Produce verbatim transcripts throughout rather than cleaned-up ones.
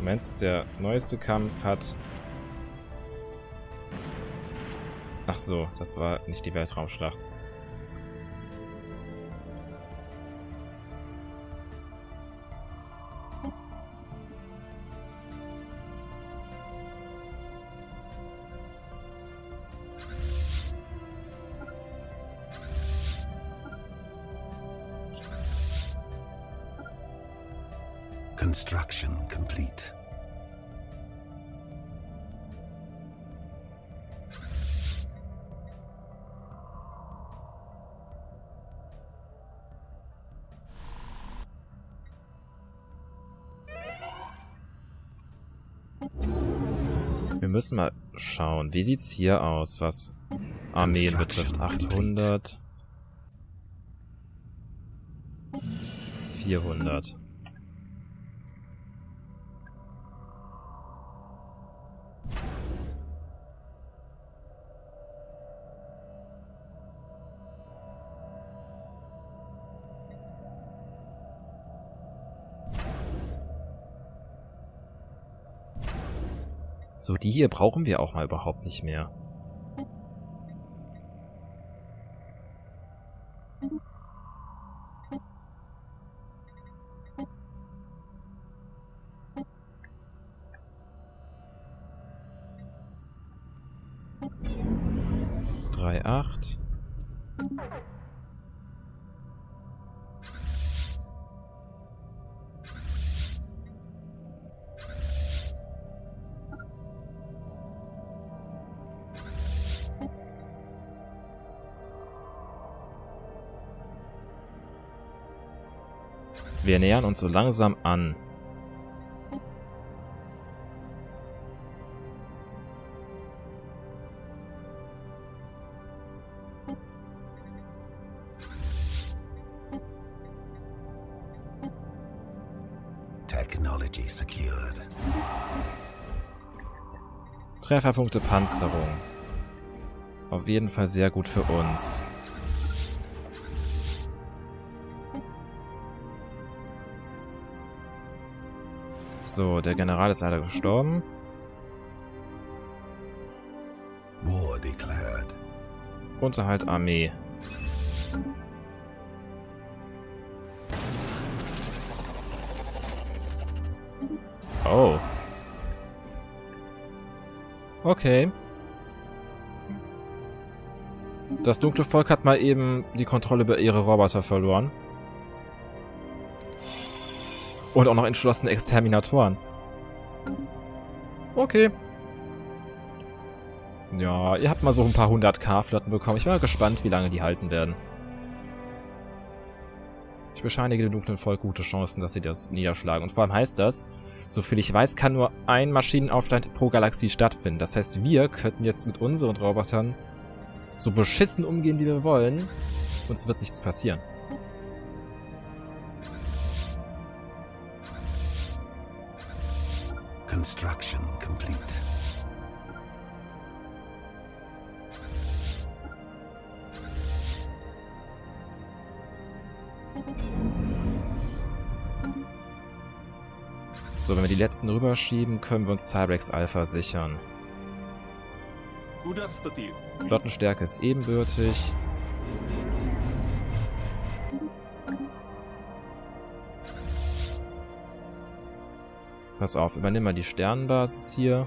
Moment, der neueste Kampf hat... Ach so, das war nicht die Weltraumschlacht. Construction complete. Wir müssen mal schauen. Wie sieht's hier aus, was Armeen betrifft? achthundert. vierhundert. So, die hier brauchen wir auch mal überhaupt nicht mehr. drei Komma acht. Wir nähern uns so langsam an. Technology secured. Trefferpunkte Panzerung. Auf jeden Fall sehr gut für uns. So, der General ist leider gestorben. War declared. Unterhalt Armee. Oh. Okay. Das dunkle Volk hat mal eben die Kontrolle über ihre Roboter verloren. Und auch noch entschlossene Exterminatoren. Okay. Ja, ihr habt mal so ein paar hundert K-Flotten bekommen. Ich bin mal gespannt, wie lange die halten werden. Ich bescheinige dem dunklen Volk gute Chancen, dass sie das niederschlagen. Und vor allem heißt das, soviel ich weiß, kann nur ein Maschinenaufstand pro Galaxie stattfinden. Das heißt, wir könnten jetzt mit unseren Robotern so beschissen umgehen, wie wir wollen. Und es wird nichts passieren. Construction complete. So, wenn wir die letzten rüberschieben, können wir uns Cyrex Alpha sichern. Flottenstärke ist ebenbürtig. Pass auf, übernimm mal die Sternenbasis hier.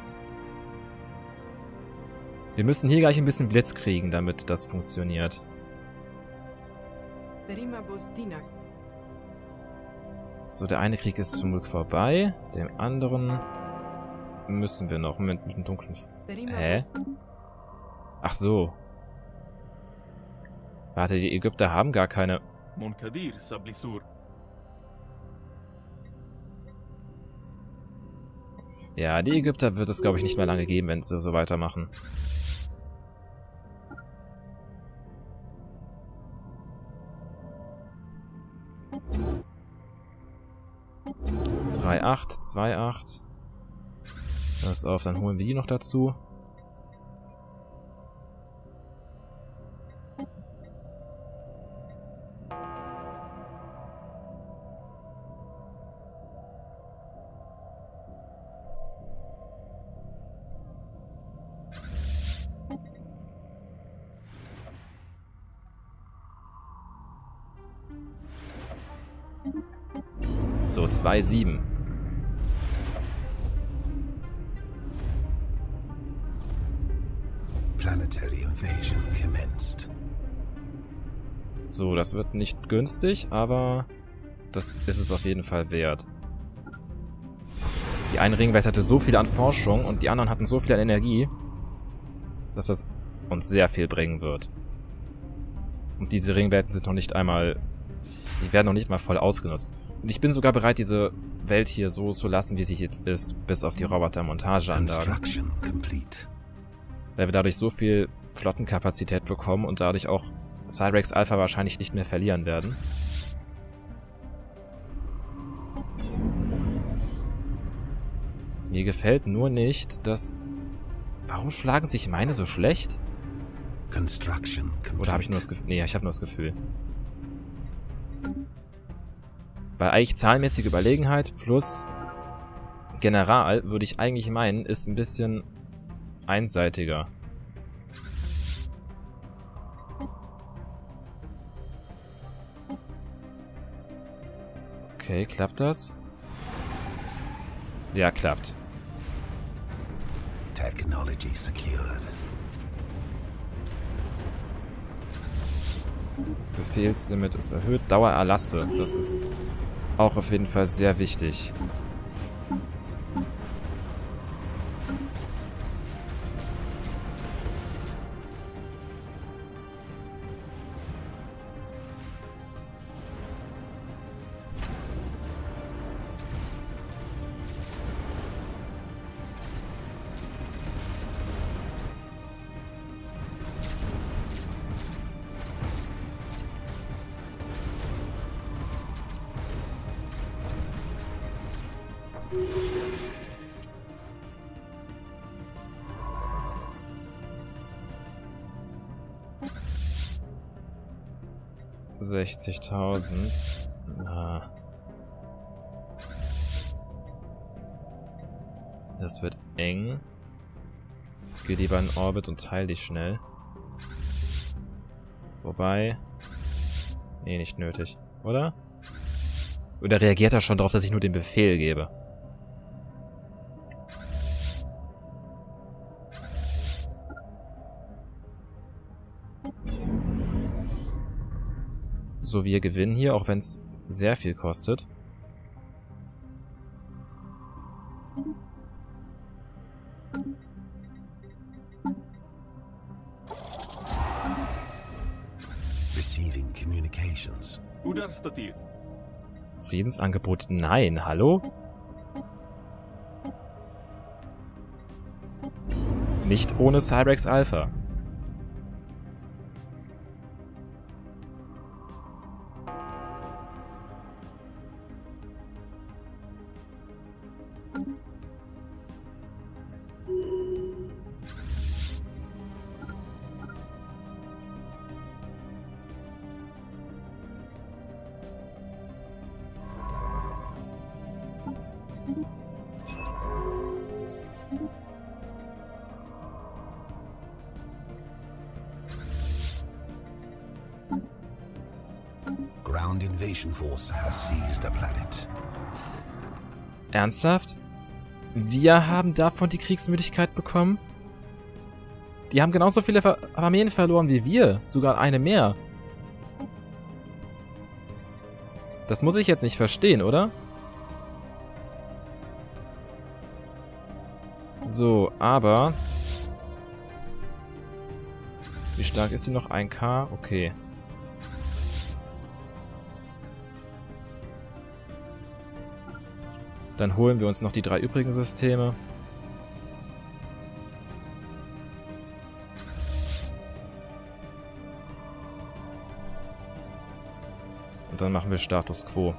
Wir müssen hier gleich ein bisschen Blitz kriegen, damit das funktioniert. So, der eine Krieg ist zum Glück vorbei. Dem anderen müssen wir noch mit, mit dem dunklen... Hä? Ach so. Warte, die Ägypter haben gar keine... Ja, die Ägypter wird es, glaube ich, nicht mehr lange geben, wenn sie so weitermachen. drei Komma acht, zwei Komma acht. Pass auf, dann holen wir die noch dazu. So, zwei sieben. Planetary invasion commenced. So, das wird nicht günstig, aber das ist es auf jeden Fall wert. Die eine Ringwelt hatte so viel an Forschung und die anderen hatten so viel an Energie, dass das uns sehr viel bringen wird. Und diese Ringwelten sind noch nicht einmal... Die werden noch nicht mal voll ausgenutzt. Und ich bin sogar bereit, diese Welt hier so zu lassen, wie sie jetzt ist, bis auf die Roboter-Montageanlagen. Weil wir dadurch so viel Flottenkapazität bekommen und dadurch auch Cyrex Alpha wahrscheinlich nicht mehr verlieren werden. Mir gefällt nur nicht, dass... Warum schlagen sich meine so schlecht? Oder habe ich nur das Gefühl... Nee, ich habe nur das Gefühl. Weil eigentlich zahlenmäßige Überlegenheit plus General, würde ich eigentlich meinen, ist ein bisschen einseitiger. Okay, klappt das? Ja, klappt. Technology secured. Befehlslimit ist erhöht. Dauererlasse. Das ist auch auf jeden Fall sehr wichtig. sechzigtausend. Ah. Das wird eng. Geh lieber in Orbit und teile dich schnell. Wobei... Nee, nicht nötig. Oder? Oder reagiert er schon darauf, dass ich nur den Befehl gebe? So, wir gewinnen hier, auch wenn es sehr viel kostet. Receiving communications. Friedensangebot? Nein, hallo? Nicht ohne Cyrex Alpha. Ground invasion force has seized a planet. Ernsthaft? Wir haben davon die Kriegsmüdigkeit bekommen? Die haben genauso viele Ver- Armeen verloren wie wir. Sogar eine mehr. Das muss ich jetzt nicht verstehen, oder? So, aber... Wie stark ist sie noch? ein K? Okay. Dann holen wir uns noch die drei übrigen Systeme. Und dann machen wir Status Quo.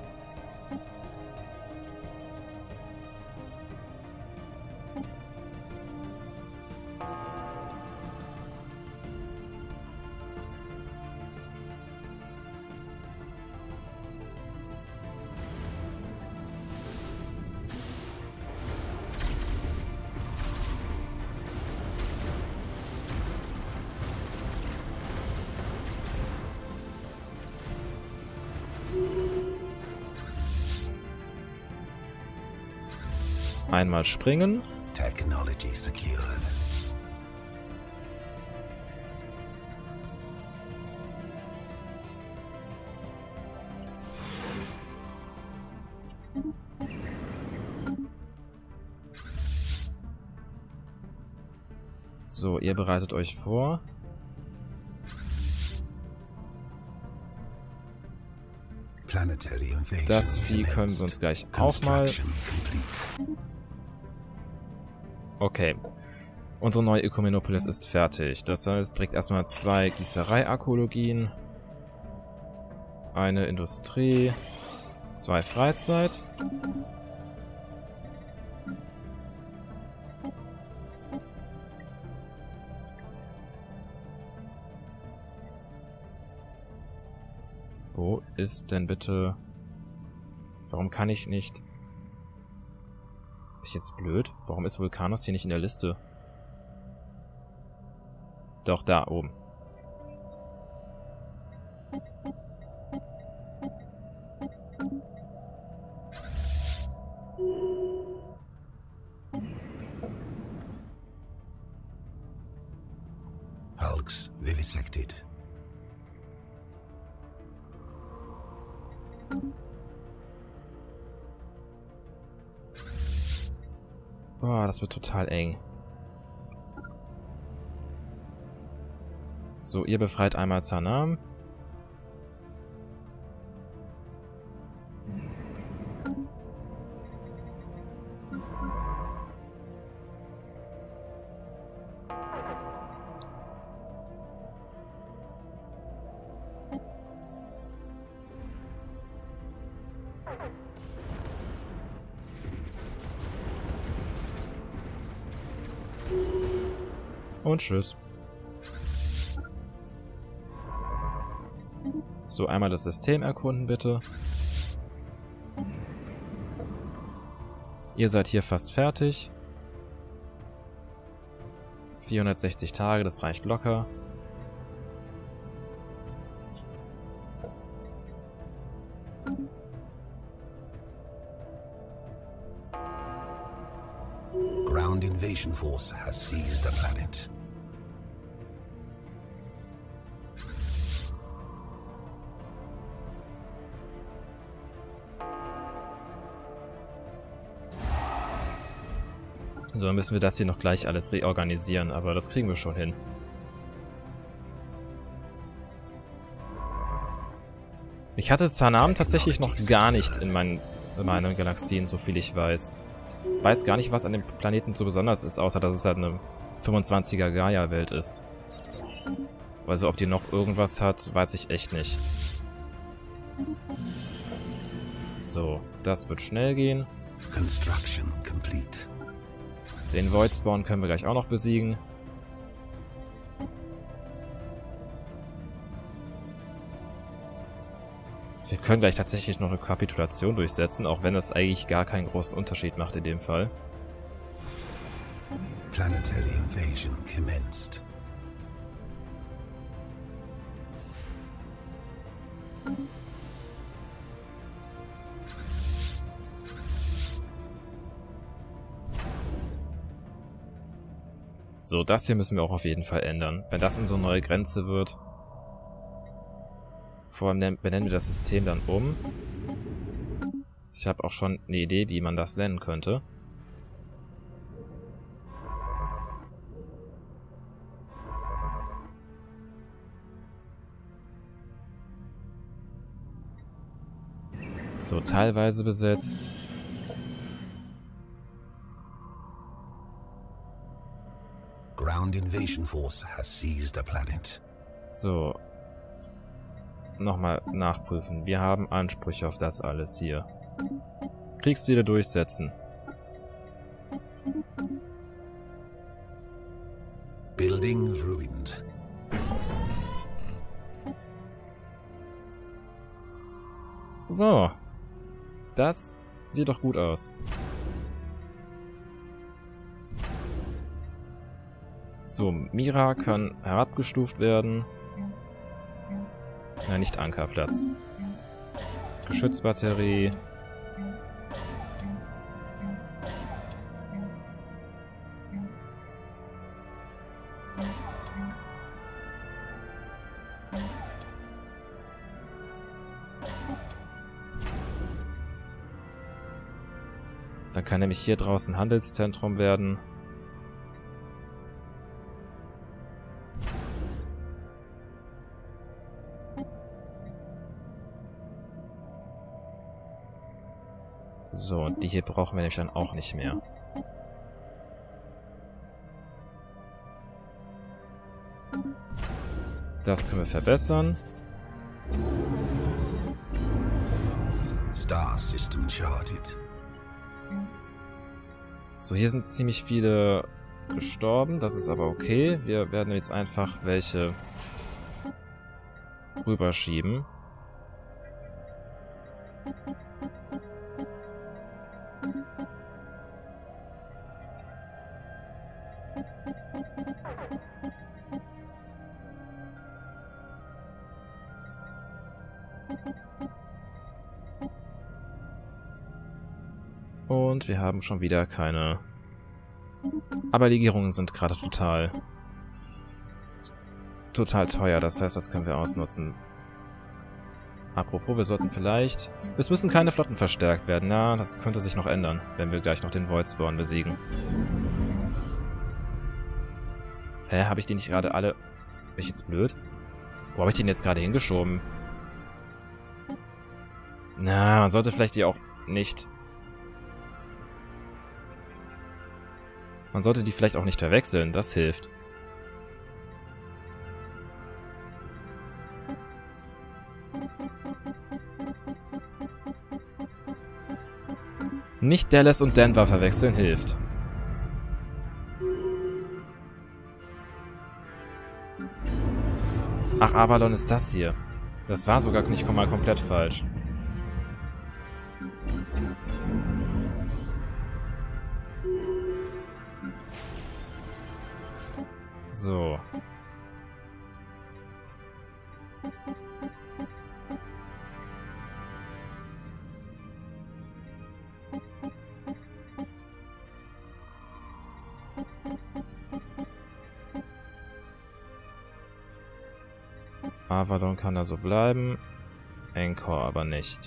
Einmal springen. Technology secured. So, ihr bereitet euch vor. Planetary invasion. Das Vieh können wir uns gleich auch mal... Okay. Unsere neue Ökumenopolis ist fertig. Das heißt, direkt erstmal zwei Gießerei-Archäologien, eine Industrie, zwei Freizeit. Wo ist denn bitte... Warum kann ich nicht... Bin ich jetzt blöd? Warum ist Vulkanos hier nicht in der Liste? Doch, da oben. Hulks vivisected. Boah, das wird total eng. So, ihr befreit einmal Zanam. Und tschüss. So, einmal das System erkunden, bitte. Ihr seid hier fast fertig. vierhundertsechzig Tage, das reicht locker. Ground invasion force has seized a planet. So, dann müssen wir das hier noch gleich alles reorganisieren, aber das kriegen wir schon hin. Ich hatte Zanam tatsächlich noch gar nicht in meinen, in meinen Galaxien, so viel ich weiß. Ich weiß gar nicht, was an dem Planeten so besonders ist, außer dass es halt eine fünfundzwanziger Gaia-Welt ist. Also ob die noch irgendwas hat, weiß ich echt nicht. So, das wird schnell gehen. Construction complete. Den Void Spawn können wir gleich auch noch besiegen. Wir können gleich tatsächlich noch eine Kapitulation durchsetzen, auch wenn das eigentlich gar keinen großen Unterschied macht in dem Fall. Planetary invasion commenced. So, das hier müssen wir auch auf jeden Fall ändern. Wenn das in so eine neue Grenze wird. Vor allem benennen wir das System dann um. Ich habe auch schon eine Idee, wie man das nennen könnte. So, teilweise besetzt. Ground invasion force has seized a planet. So. Nochmal nachprüfen. Wir haben Ansprüche auf das alles hier. Kriegsziele durchsetzen. Building ruined. So. Das sieht doch gut aus. So, Mira kann herabgestuft werden. Ja, nicht Ankerplatz. Geschützbatterie. Dann kann nämlich hier draußen Handelszentrum werden. So, und die hier brauchen wir nämlich dann auch nicht mehr. Das können wir verbessern. Star System charted. So, hier sind ziemlich viele gestorben. Das ist aber okay. Wir werden jetzt einfach welche rüberschieben. Und wir haben schon wieder keine... Aber Legierungen sind gerade total... total teuer. Das heißt, das können wir ausnutzen. Apropos, wir sollten vielleicht... Es müssen keine Flotten verstärkt werden. Ja, das könnte sich noch ändern, wenn wir gleich noch den Voidspawn besiegen. Hä, habe ich die nicht gerade alle... Bin ich jetzt blöd? Wo habe ich den jetzt gerade hingeschoben? Na, man sollte vielleicht die auch nicht... Man sollte die vielleicht auch nicht verwechseln, das hilft. Nicht Dallas und Denver verwechseln hilft. Ach, Avalon ist das hier. Das war sogar nicht mal komplett falsch. So. Avalon kann also bleiben, Anchor aber nicht.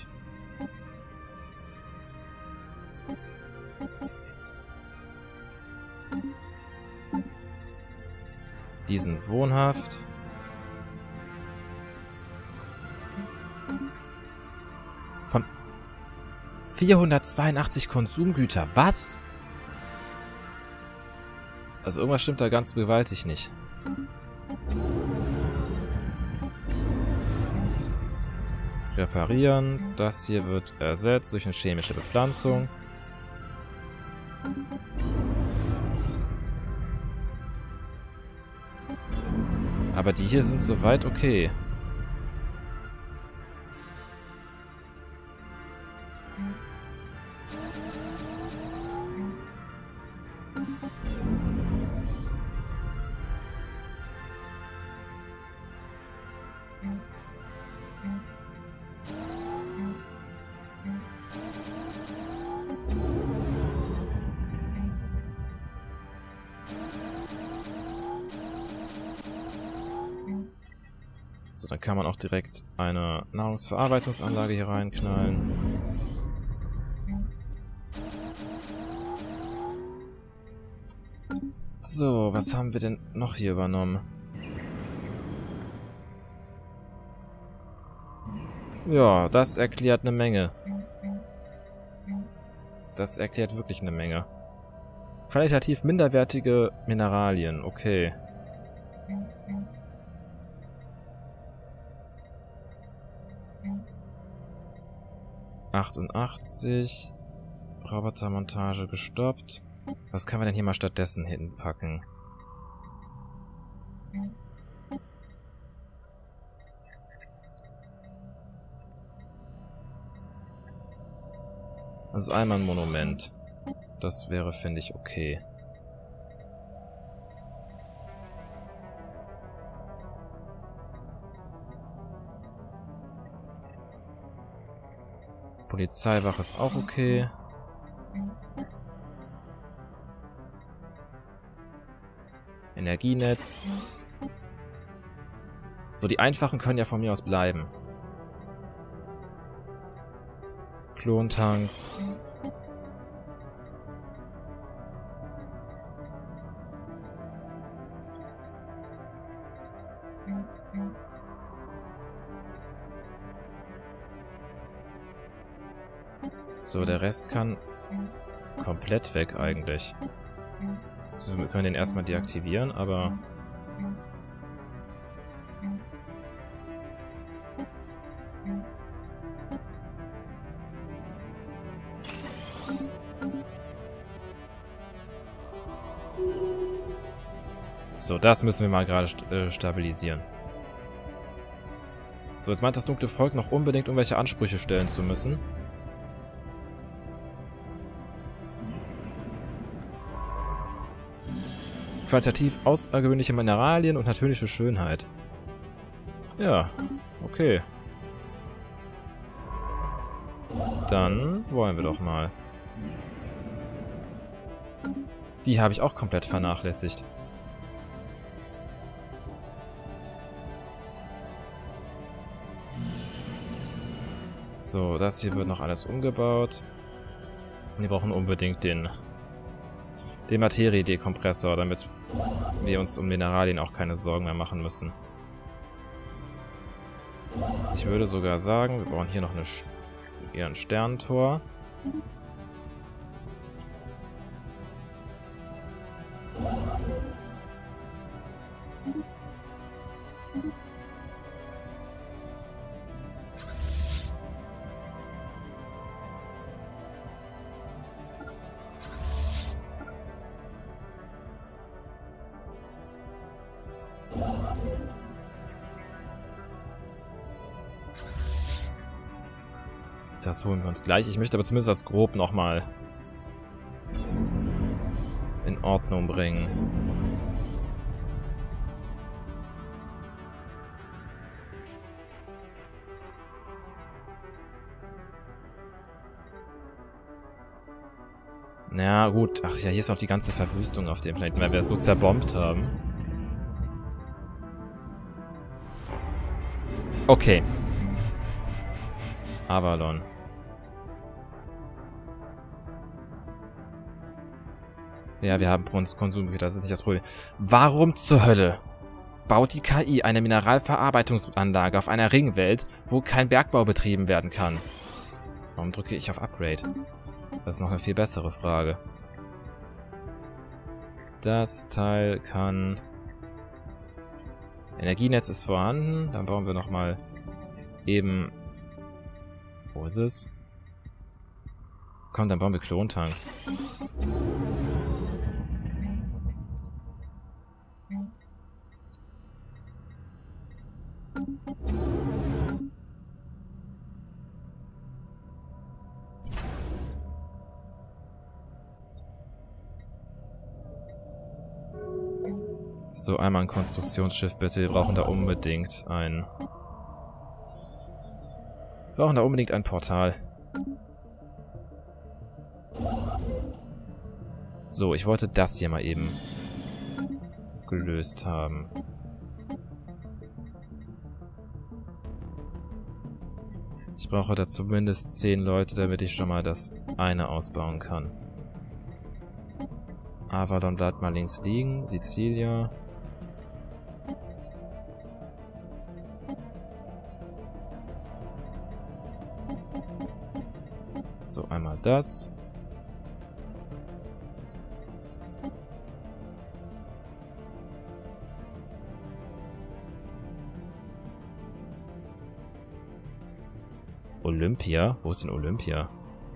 Die sind wohnhaft. Von vierhundertzweiundachtzig Konsumgüter. Was? Also irgendwas stimmt da ganz gewaltig nicht. Reparieren. Das hier wird ersetzt durch eine chemische Bepflanzung. Aber die hier sind soweit okay. So, dann kann man auch direkt eine Nahrungsverarbeitungsanlage hier reinknallen. So, was haben wir denn noch hier übernommen? Ja, das erklärt eine Menge. Das erklärt wirklich eine Menge. Qualitativ minderwertige Mineralien, okay. achtundachtzig. Robotermontage gestoppt. Was kann man denn hier mal stattdessen hinpacken? Also einmal ein Monument. Das wäre, finde ich, okay. Polizeiwache ist auch okay. Energienetz. So, die einfachen können ja von mir aus bleiben. Klontanks. So, der Rest kann komplett weg eigentlich. So, wir können den erstmal deaktivieren, aber... So, das müssen wir mal gerade st äh, stabilisieren. So, jetzt meint das dunkle Volk noch unbedingt irgendwelche Ansprüche stellen zu müssen. Qualitativ außergewöhnliche Mineralien und natürliche Schönheit. Ja, okay. Dann wollen wir doch mal. Die habe ich auch komplett vernachlässigt. So, das hier wird noch alles umgebaut. Wir brauchen unbedingt den, den Materie-Dekompressor, damit wir uns um Mineralien auch keine Sorgen mehr machen müssen. Ich würde sogar sagen, wir brauchen hier noch eine, eher ein Sternentor. Das holen wir uns gleich. Ich möchte aber zumindest das grob nochmal in Ordnung bringen. Ja, gut. Ach ja, hier ist noch die ganze Verwüstung auf dem Planeten, weil wir es so zerbombt haben. Okay. Avalon. Ja, wir haben Konsum, das ist nicht das Problem. Warum zur Hölle baut die K I eine Mineralverarbeitungsanlage auf einer Ringwelt, wo kein Bergbau betrieben werden kann? Warum drücke ich auf Upgrade? Das ist noch eine viel bessere Frage. Das Teil kann... Energienetz ist vorhanden. Dann bauen wir nochmal eben... Wo ist es? Komm, dann bauen wir Klontanks. So, einmal ein Konstruktionsschiff bitte. Wir brauchen da unbedingt ein... Wir brauchen da unbedingt ein Portal. So, ich wollte das hier mal eben gelöst haben. Ich brauche da zumindest zehn Leute, damit ich schon mal das eine ausbauen kann. Avalon bleibt mal links liegen. Sizilien. So, einmal das. Olympia? Wo ist denn Olympia?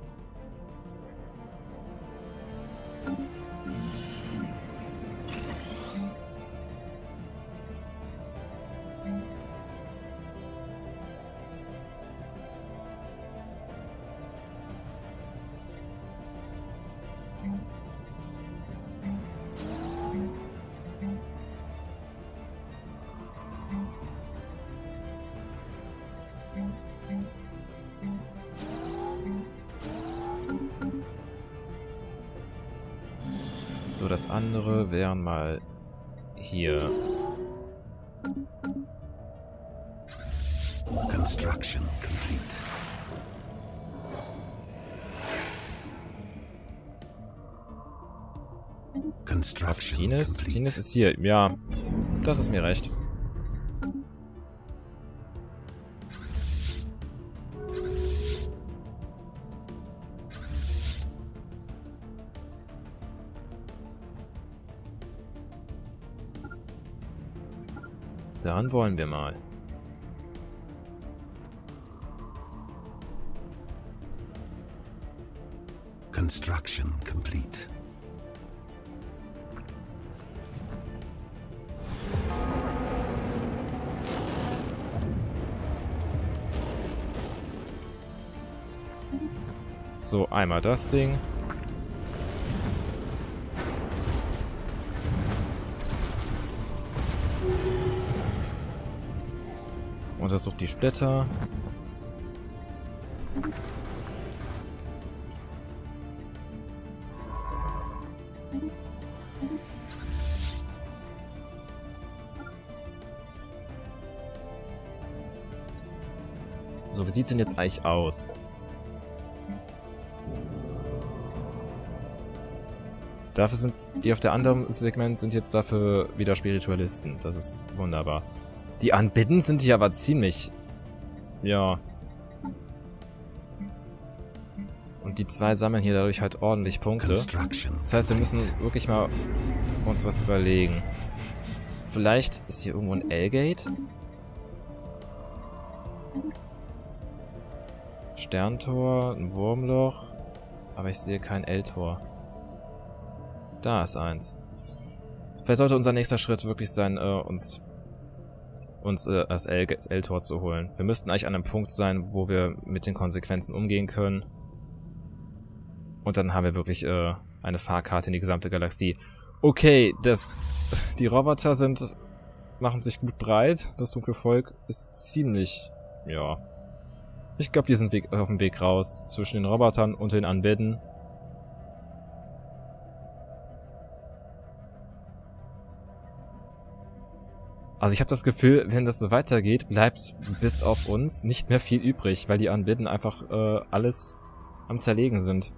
So, das andere wären mal hier Construction complete. Construction Tines? complete. Tines ist hier. Ja, das ist mir recht. Dann wollen wir mal. Construction complete. So, einmal das Ding. Untersucht die Splitter. So, wie sieht es denn jetzt eigentlich aus? Dafür sind die auf der anderen Segment sind jetzt dafür wieder Spiritualisten. Das ist wunderbar. Die Unbidden sind hier aber ziemlich... Ja. Und die zwei sammeln hier dadurch halt ordentlich Punkte. Das heißt, wir müssen wirklich mal uns was überlegen. Vielleicht ist hier irgendwo ein L-Gate? Sterntor, ein Wurmloch. Aber ich sehe kein L-Tor. Da ist eins. Vielleicht sollte unser nächster Schritt wirklich sein, äh, uns, uns äh, das L-Tor zu holen. Wir müssten eigentlich an einem Punkt sein, wo wir mit den Konsequenzen umgehen können. Und dann haben wir wirklich äh, eine Fahrkarte in die gesamte Galaxie. Okay, das, die Roboter sind, machen sich gut breit. Das dunkle Volk ist ziemlich, ja. Ich glaube, die sind Weg, auf dem Weg raus. Zwischen den Robotern und den Unbidden. Also ich habe das Gefühl, wenn das so weitergeht, bleibt bis auf uns nicht mehr viel übrig, weil die Unbidden einfach äh, alles am Zerlegen sind.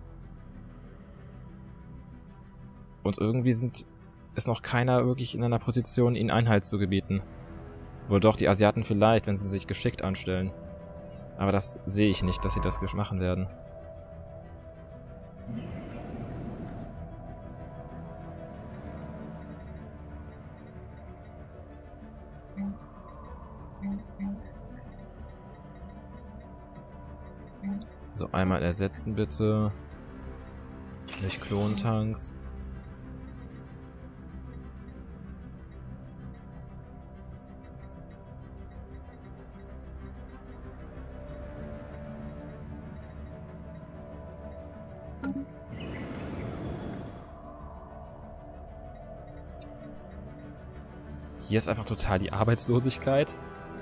Und irgendwie sind ist noch keiner wirklich in einer Position, ihnen Einhalt zu gebieten. Wohl doch, die Asiaten vielleicht, wenn sie sich geschickt anstellen. Aber das sehe ich nicht, dass sie das machen werden. So, einmal ersetzen bitte. Durch Klontanks. Hier ist einfach total die Arbeitslosigkeit.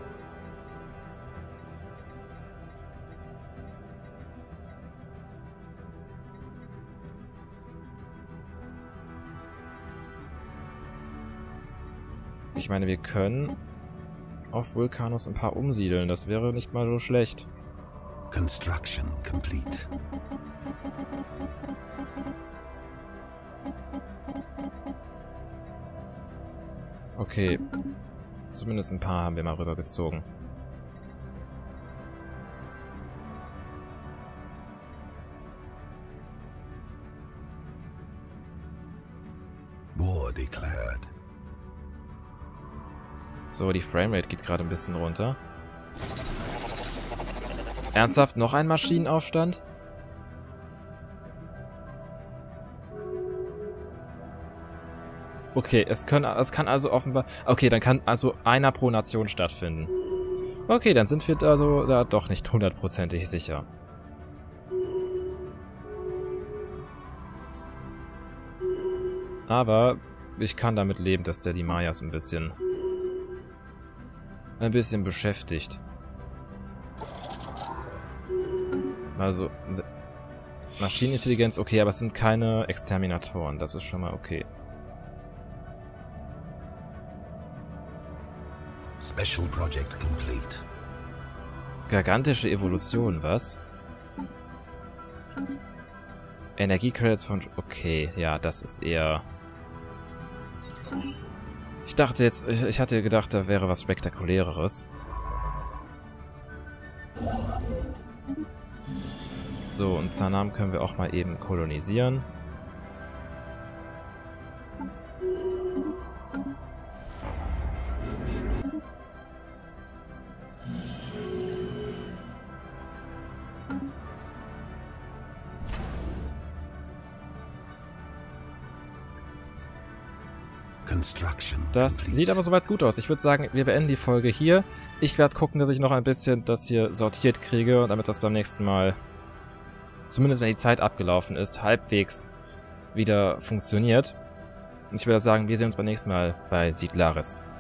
Ich meine, wir können auf Vulkanus ein paar umsiedeln. Das wäre nicht mal so schlecht. Construction complete. Okay. Zumindest ein paar haben wir mal rübergezogen. War declared. So, die Framerate geht gerade ein bisschen runter. Ernsthaft? Noch ein Maschinenaufstand? Okay, es, können, es kann also offenbar... Okay, dann kann also einer pro Nation stattfinden. Okay, dann sind wir also da doch nicht hundertprozentig sicher. Aber ich kann damit leben, dass der die Mayas ein bisschen... ein bisschen beschäftigt. Also, Maschinenintelligenz, okay, aber es sind keine Exterminatoren. Das ist schon mal okay. Special project complete. Gigantische Evolution, was? Energiecredits von... Okay, ja, das ist eher... Ich dachte jetzt... Ich hatte gedacht, da wäre was Spektakuläreres. So, und Zanam können wir auch mal eben kolonisieren. Das sieht aber soweit gut aus. Ich würde sagen, wir beenden die Folge hier. Ich werde gucken, dass ich noch ein bisschen das hier sortiert kriege, damit das beim nächsten Mal, zumindest wenn die Zeit abgelaufen ist, halbwegs wieder funktioniert. Und ich würde sagen, wir sehen uns beim nächsten Mal bei Siedlaris.